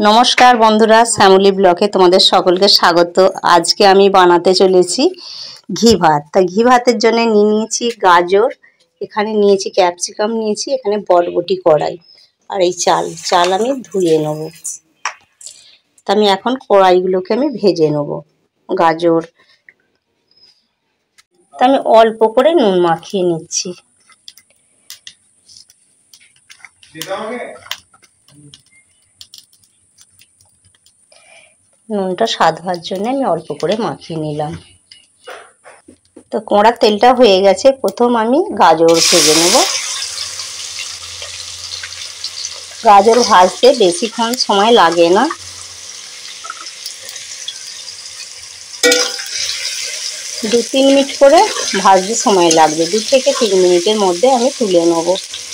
নমস্কার বন্ধুরা, শ্যামলী ব্লগে তোমাদের সকলকে স্বাগত। আজকে আমি বানাতে চলেছি ঘি ভাত। তা ঘি ভাতের জন্য নিয়েছি গাজর, এখানে নিয়েছি ক্যাপসিকাম, নিয়েছি এখানে বটবটি কড়াই, আর এই চাল আমি ধুয়ে নেব। তা আমি এখন কড়াইগুলোকে আমি ভেজে নেব। গাজর তা আমি অল্প করে নুন মাখিয়ে নিচ্ছি। নুনটা স্বাদ হওয়ার জন্য আমি অল্প করে মাখিয়ে নিলাম। তো কড়ার তেলটা হয়ে গেছে, প্রথম আমি গাজর ভেজে নেব। গাজর ভাজতে বেশিক্ষণ সময় লাগে না, 2-3 মিনিট করে ভাজতে সময় লাগবে। 2 থেকে 3 মিনিটের মধ্যে আমি তুলে নেব।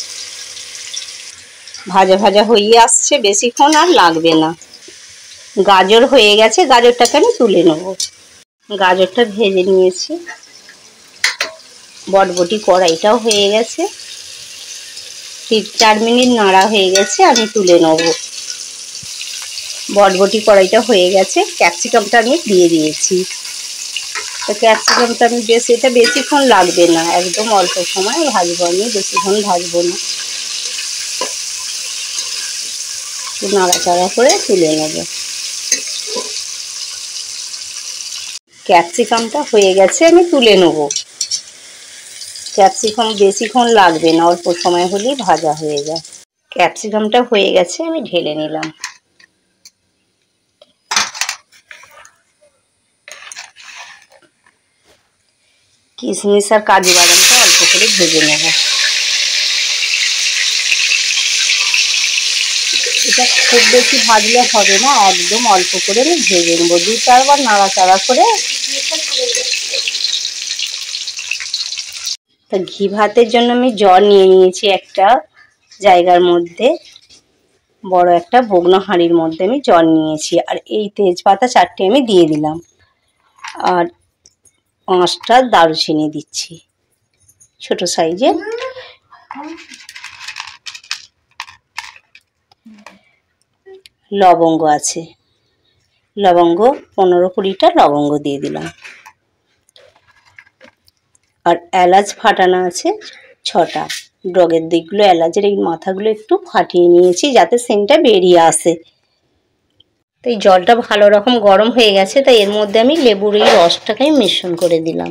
ভাজা ভাজা হয়ে আসছে, বেশিক্ষণ আর লাগবে না। গাজর হয়ে গেছে, গাজরটাকে আমি তুলে নেব। গাজরটা ভেজে নিয়েছি। বটবটি কড়াইটাও হয়ে গেছে, 3-4 মিনিট নাড়া হয়ে গেছে, আমি তুলে নেব। বটবটি কড়াইটা হয়ে গেছে, ক্যাপসিকামটা আমি দিয়ে দিয়েছি। তো ক্যাপসিকামটা আমি এটা বেশিক্ষণ লাগবে না, একদম অল্প সময় ভাজবো, আমি বেশিক্ষণ ভাজবো না। নাড়াচাড়া করে তুলে নেব। ক্যাপসিকামটা হয়ে গেছে, আমি তুলে নেব। ক্যাপসিকাম বেশিক্ষণ লাগবে না, অল্প সময় হলেই ভাজা হয়ে যায়। ক্যাপসিকামটা হয়ে গেছে, আমি ঢেলে নিলাম। কিশমিশ আর কাজু বাদামটা অল্প করে ভেজে নেব। এটা খুব বেশি ভাজলে হবে না, একদম অল্প করে আমি ভেজে নেব। 2-4 বার নাড়াচাড়া করে। তা ঘি ভাতের জন্য আমি জল নিয়ে নিয়েছি একটা জায়গার মধ্যে, বড় একটা বগনা হাঁড়ির মধ্যে আমি জল নিয়েছি। আর এই তেজপাতা 4টে আমি দিয়ে দিলাম, আর 5টা দারুচিনি দিচ্ছি ছোট সাইজের। লবঙ্গ আছে, লবঙ্গ 15-20টা লবঙ্গ দিয়ে দিলাম। আর এলাচ ফাটানো আছে 6টা। ডগের দিকগুলো, এলাচের এই মাথাগুলো একটু ফাটিয়ে নিয়েছি যাতে সেন্টটা বেরিয়ে আসে। তো এই জলটা ভালো রকম গরম হয়ে গেছে, তাই এর মধ্যে আমি লেবুর এই রসটাকে মিশ্রণ করে দিলাম।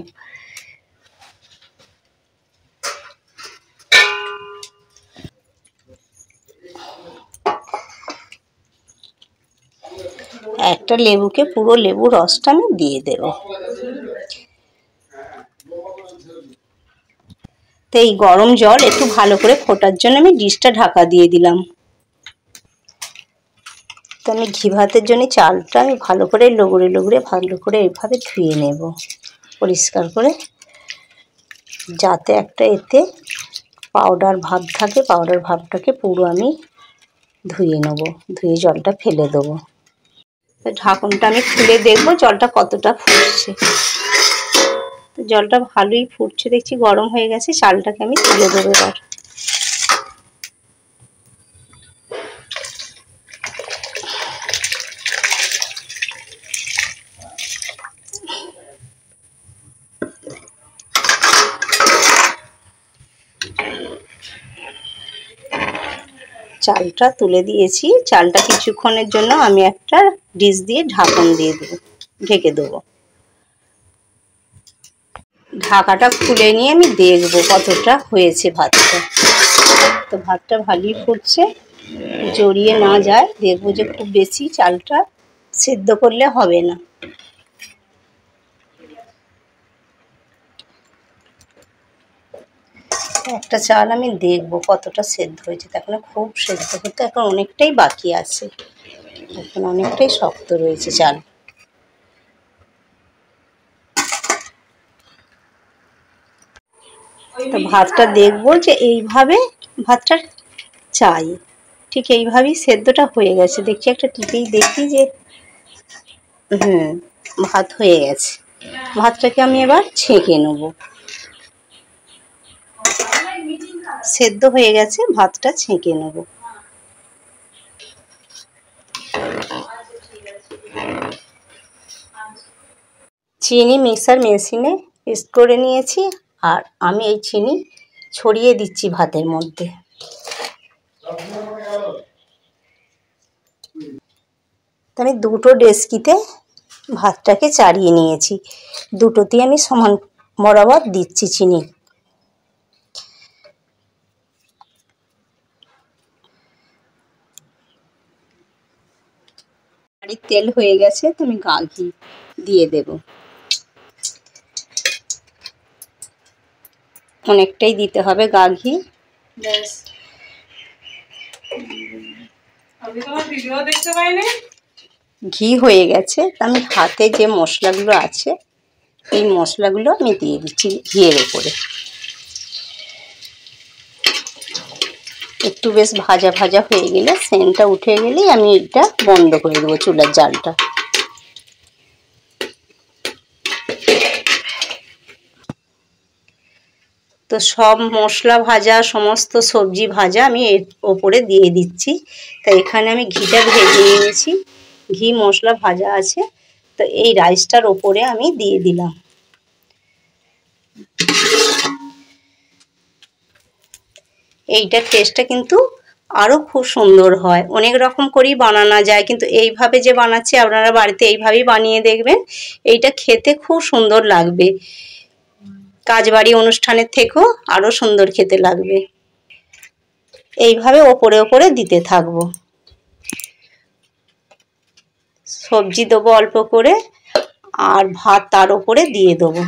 একটা লেবুকে পুরো লেবুর রসটা আমি দিয়ে দেব। তো এই গরম জল একটু ভালো করে ফোটার জন্য আমি ডিশটা ঢাকা দিয়ে দিলাম। তো আমি ঘি ভাতের জন্য চালটা আমি ভালো করে লগুড়ে ভালো করে এইভাবে ধুয়ে নেব পরিষ্কার করে, যাতে একটা এতে পাউডার ভাব থাকে। পাউডার ভাবটাকে পুরো আমি ধুয়ে নেব, ধুয়ে জলটা ফেলে দেবো। ঢাকনটা আমি খুলে দেখবো জলটা কতটা ফুটছে। তো জলটা ভালোই ফুটছে দেখছি, গরম হয়ে গেছে। চালটাকে আমি তুলে দেবো এবার। চালটা তুলে দিয়েছি। চালটা কিছুক্ষণের জন্য আমি একটা ডিশ দিয়ে ঢাকন দিয়ে দেবো, ঢেকে দেবো। ঢাকাটা খুলে নিয়ে আমি দেখবো কতটা হয়েছে ভাতটা। তো ভাতটা ভালোই ফুটছে, জড়িয়ে না যায়। দেখবো যে খুব বেশি চালটা সেদ্ধ করলে হবে না। একটা চাল আমি দেখবো কতটা সেদ্ধ হয়েছে। এখন খুব সেদ্ধ হতে এখন অনেকটাই বাকি আছে, এখন অনেকটাই শক্ত রয়েছে চাল। তো ভাতটা দেখবো যে এইভাবে ভাতটা চাই, ঠিক এইভাবেই সেদ্ধটা হয়ে গেছে। দেখছি একটা টিপেই দেখি যে ভাত হয়ে গেছে। ভাতটাকে আমি এবার ছেঁকে নেব। সেদ্ধ হয়ে গেছে, ভাতটা ছেঁকে নেব। চিনি মিক্সার মেশিনে পেস্ট করে নিয়েছি, আর আমি এই চিনি ছড়িয়ে দিচ্ছি ভাতের মধ্যে। আমি দুটো ডেচকিতে ভাতটাকে চাড়িয়ে নিয়েছি, দুটোতেই আমি সমান বরাবর দিচ্ছি চিনি। কড়াইয়ের তেল হয়ে গেছে, তো আমি গা ঘি দিয়ে দেব। অনেকটাই দিতে হবে গা ঘি। ঘি হয়ে গেছে, আমি হাতে যে মশলাগুলো আছে এই মশলাগুলো আমি দিয়ে দিচ্ছি ঘিয়ের উপরে। একটু বেশ ভাজা ভাজা হয়ে গেলে, সেন্টটা উঠে গেলেই আমি এটা বন্ধ করে দেবো চুলার জালটা। তো সব মশলা ভাজা, সমস্ত সবজি ভাজা আমি এর ওপরে দিয়ে দিচ্ছি। তাই এখানে আমি ঘিটা ভেজে নিয়েছি, ঘি মশলা ভাজা আছে, তো এই রাইসটার ওপরে আমি দিয়ে দিলাম। এইটার টেস্টটা কিন্তু আরও খুব সুন্দর হয়। অনেক রকম করেই বানানো যায়, কিন্তু এইভাবে যে বানাচ্ছি আপনারা বাড়িতে এইভাবেই বানিয়ে দেখবেন, এইটা খেতে খুব সুন্দর লাগবে। কাজবাড়ি অনুষ্ঠানের থেকেও আরও সুন্দর খেতে লাগবে। এইভাবে ওপরে ওপরে দিতে থাকবো। সবজি দেবো অল্প করে, আর ভাত তার ওপরে দিয়ে দেবো।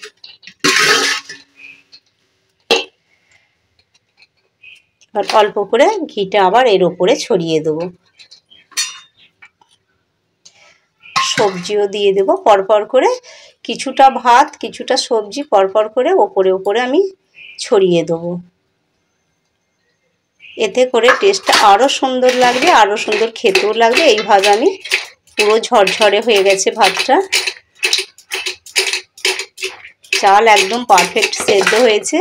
আর অল্প করে ঘিটা আবার এর ওপরে ছড়িয়ে দেবো। সবজিও দিয়ে দেবো পরপর করে, কিছুটা ভাত কিছুটা সবজি পরপর করে ওপরে ওপরে আমি ছড়িয়ে দেবো। এতে করে টেস্টটা আরও সুন্দর লাগবে, আরও সুন্দর খেতেও লাগবে। এইভাবে আমি পুরো ঝরঝরে হয়ে গেছে ভাতটা, চাল একদম পারফেক্ট সেদ্ধ হয়েছে।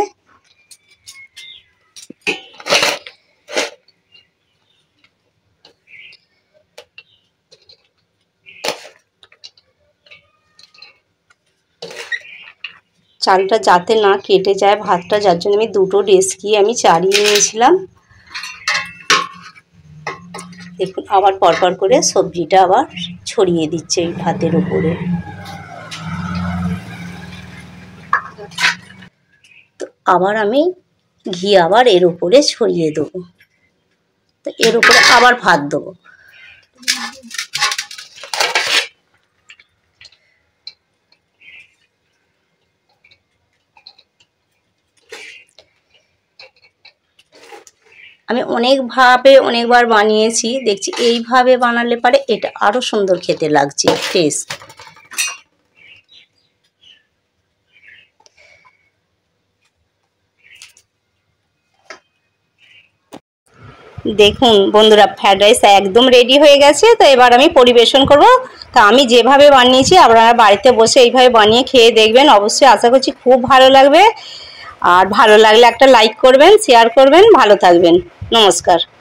চালটা যাতে না কেটে যায় ভাতটা, যার জন্য আমি দুটো ডেচকি আমি চাড়িয়ে নিয়েছিলাম। দেখুন আবার পরপর করে সবজিটা আবার ছড়িয়ে দিচ্ছে এই ভাতের উপরে। তো আবার আমি ঘি আবার এর উপরে ছড়িয়ে দেবো। তো এর উপরে আবার ভাত দেবো। আমি অনেকবার বানিয়েছি, দেখছি এইভাবে বানালে পারে এটা আরও সুন্দর খেতে লাগছে টেস্ট। দেখুন বন্ধুরা, ফ্রায়েড রাইস একদম রেডি হয়ে গেছে। তো এবার আমি পরিবেশন করব। তা আমি যেভাবে বানিয়েছি আপনারা বাড়িতে বসে এইভাবে বানিয়ে খেয়ে দেখবেন, অবশ্যই আশা করছি খুব ভালো লাগবে। আর ভালো লাগলে একটা লাইক করবেন, শেয়ার করবেন। ভালো থাকবেন, নমস্কার।